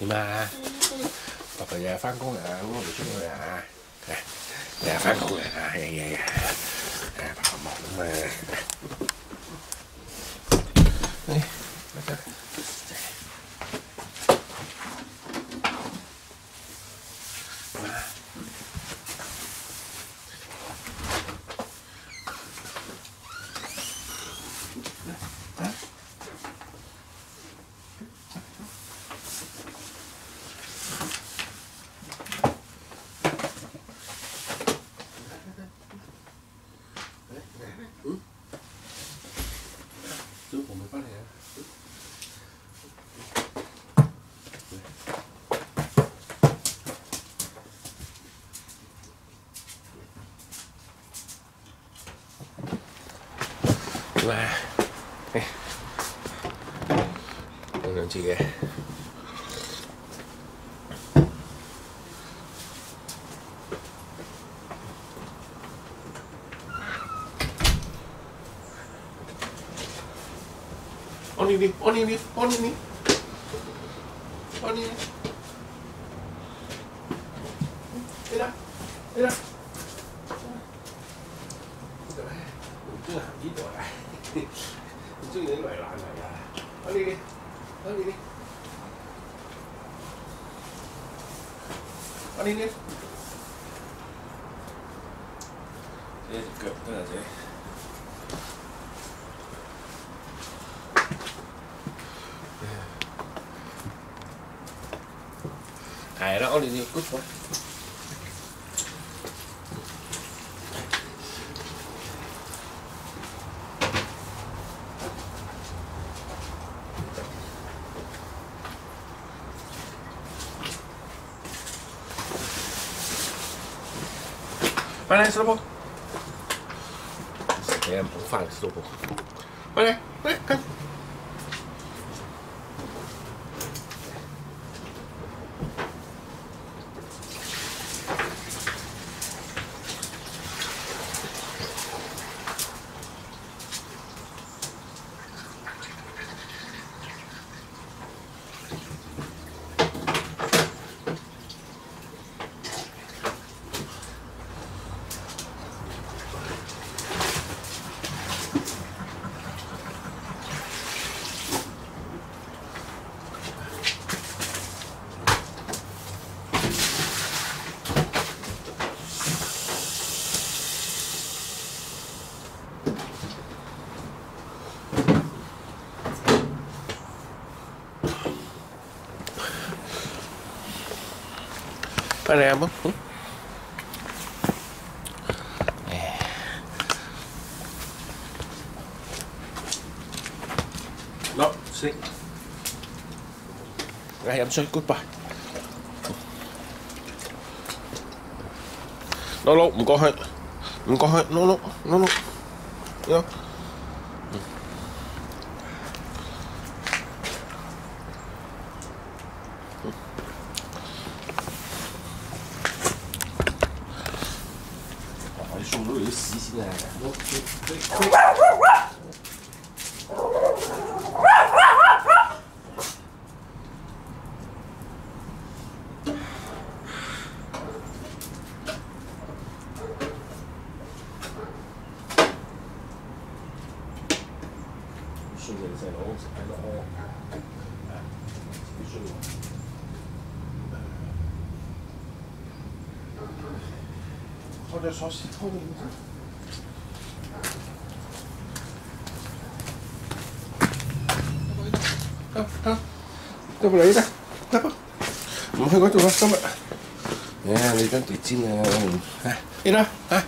點啊？爸爸日日翻工啊，咁我哋出去啊，日日翻工啊，日爸爸忙啊嘛。小紅咪翻嚟啊！點啊？有兩次嘅。on ini. Mira.唔中意行呢度啊！唔中意啲圍欄嚟啊！on ini.隻腳得啦，姐。係啦，我哋要 good boy。翻嚟，小寶。你唔好翻嚟，小寶。翻嚟，跟。翻嚟啊！冇。攞食。嚟飲水 ，good bye。攞唔過去，攞。送到你啲屎先啊！送你細佬食喺度屙，必須喎。我隻鎖匙偷你得嚟啦，得噃，唔去嗰度啦，今日。你張地氈啊，你啦嚇。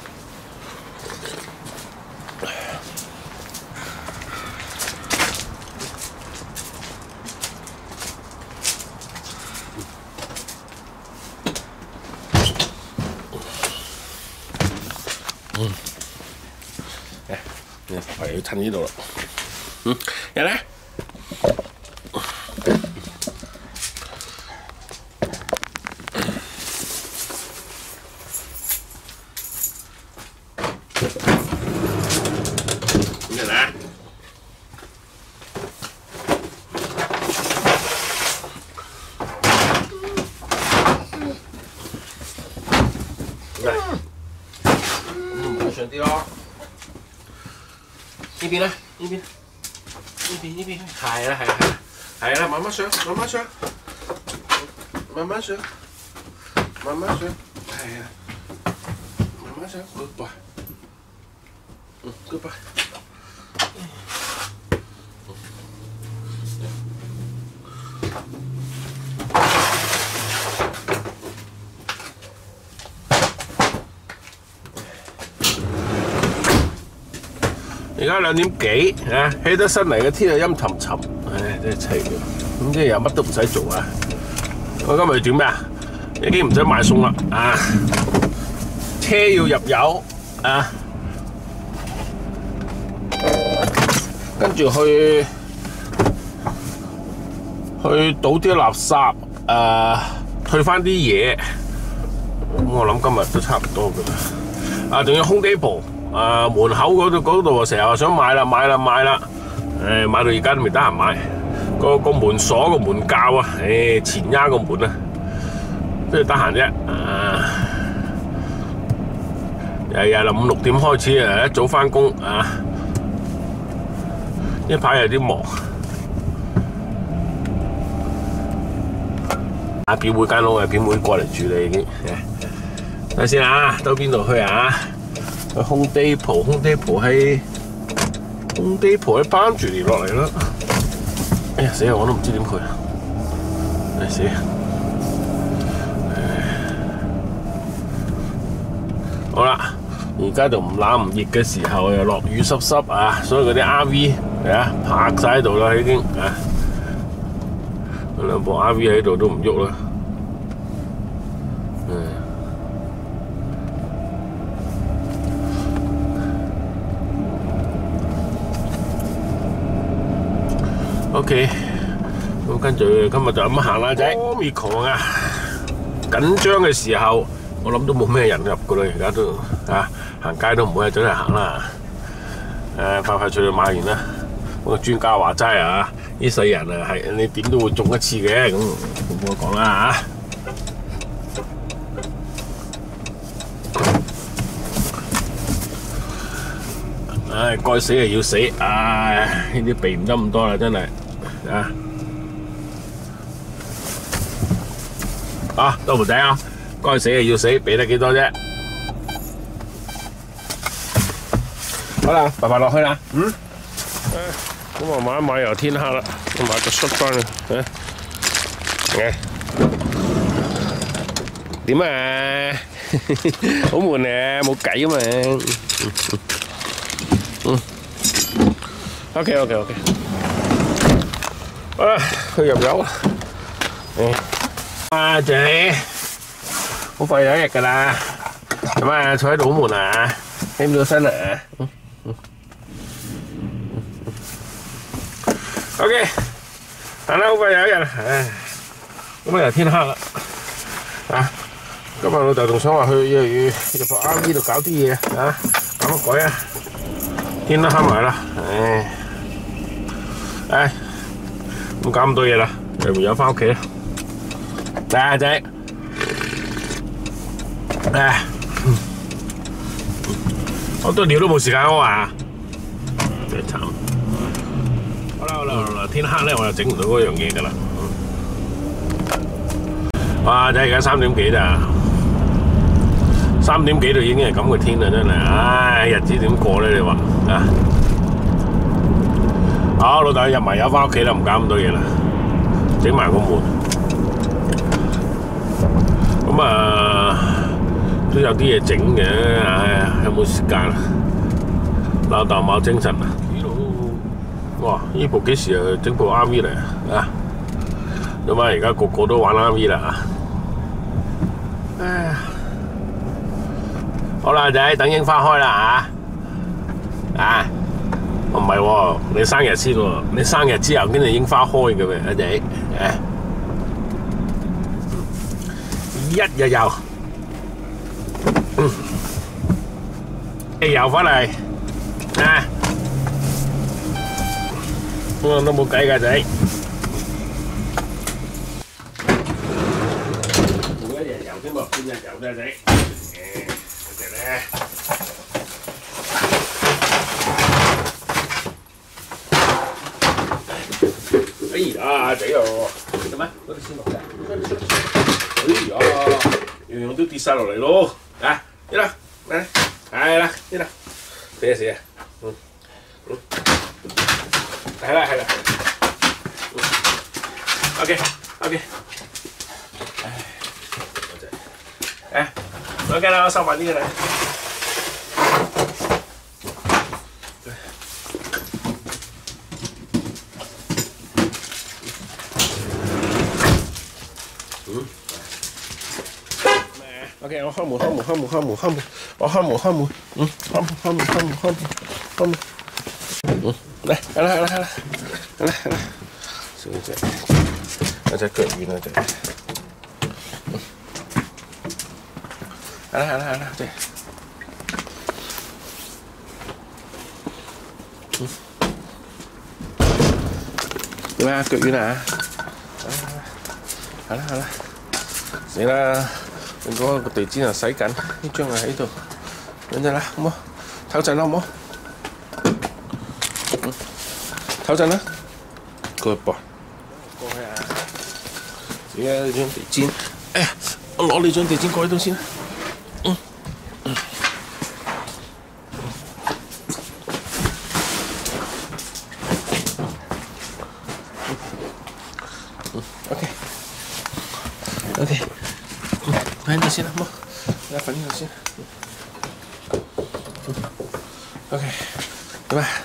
係要襯呢度啦。入嚟。入嚟。 往上啲咯。呢邊咧，呢邊，係啦，係啦，慢慢上，慢慢上，慢慢上，慢慢上，係啊，慢慢上 ，good boy， good boy。而家2點幾啊，起得身嚟嘅天又陰沉沉，唉，真係凄涼。咁即係又乜都唔使做啊！我今日點咩啊？已經唔使買餸啦啊！車要入油啊，跟住去倒啲垃圾退翻啲嘢。咁我諗今日都差唔多㗎啦。啊，仲有Home Depot。門口嗰度成日話想買啦，買到而家都未得閒買。個門鎖個門鉸啊，前壓個門啊，都係得閒啫。日日5、6點開始啊，一早翻工啊，呢排有啲忙。表妹間屋表妹過嚟住啦已經。睇先啊，到邊度去啊？去Home Depot喺班住嚟落嚟啦。哎呀死啊！我都唔知點去。唉死！好啦，而家就唔冷唔熱嘅時候，又落雨濕濕啊，所以嗰啲 RV 泊晒喺度啦，已經啊，兩部 RV 喺度都唔喐啦。OK， 咁跟住今日就咁行啦仔。Omicron 啊，緊張嘅時候，我諗都冇咩人入噶啦，而家都行街都唔會走嚟行啦。快脆買完啦。個專家話齋啊，呢世人啊係你點都會中一次嘅，咁冇得講啦嚇。唉，該死就要死，唉，呢啲避唔得咁多啦，真係。多條仔啊！該死就要死，俾得幾多啫？好啦，快落去啦。咁我買一買又天黑啦，我買個恤翻啊！點啊？好悶啊，冇計啊嘛。OK。好啦，去入油啦。阿仔，好快有一日㗎啦。咁啊，坐喺度好悶啊，起唔到身啊。OK， 但係好快有一日，唉，咁啊又天黑啦。今日老豆仲想話去入部 RV 度搞啲嘢搞乜鬼啊？天都黑埋啦，咁搞咁多嘢啦，又唔有翻屋企啦。嚟啊仔，好多料都冇時間屙啊！真係慘。好啦，天黑咧我又整唔到嗰樣嘢㗎啦。哇！仔而家3點幾咋？3點幾就已經係咁嘅天啦，真係，唉，日子點過咧？你話好，老豆入埋油翻屋企啦，唔搞咁多嘢啦，整埋個門。咁都有啲嘢整嘅，唉，有冇時間啊？老豆冇精神啊！哇！呢部幾時整部 RV 嚟啊？咁而家個個都玩 RV 啦唉。好啦，仔，等櫻花開啦唔係喎，你生日先喎，你生日之後跟住櫻花開嘅咩，阿仔一日遊，遊翻嚟都冇計㗎仔，每一日遊啫嘛，半日遊啫仔。 哎呀，仔哦，做咩？嗰啲先落嘅。哎呀，樣樣都跌晒落嚟咯！啊，呢啦，嚟，係啦，呢啦，死啊死啊！係啦係啦。OK OK。哎，我跟他上完这个来。OK， 我開門，我開門，嚟，小姐，有隻腳軟啊隻。係啦，對。點啊？腳軟啊？係啦，死啦！你嗰個地氈又洗緊，呢張又喺度，等陣啦，好冇？唞陣啦，好冇？唞陣啦。Good boy。過去啊！而家呢張地氈，哎呀，我攞你張地氈過喺度先啦。OK， 喺度先啦，好冇？而家瞓呢度先。OK， 點啊？